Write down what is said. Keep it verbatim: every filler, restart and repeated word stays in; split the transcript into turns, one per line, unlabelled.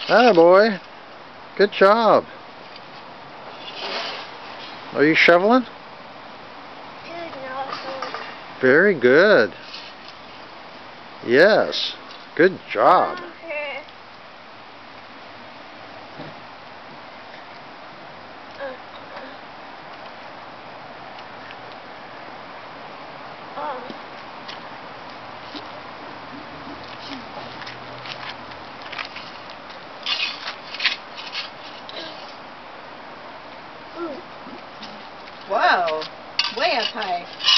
Atta boy. Good job. Are you shoveling?
Good, no.
Very good. Yes. Good job.
Okay. Oh.
Wow, way up high.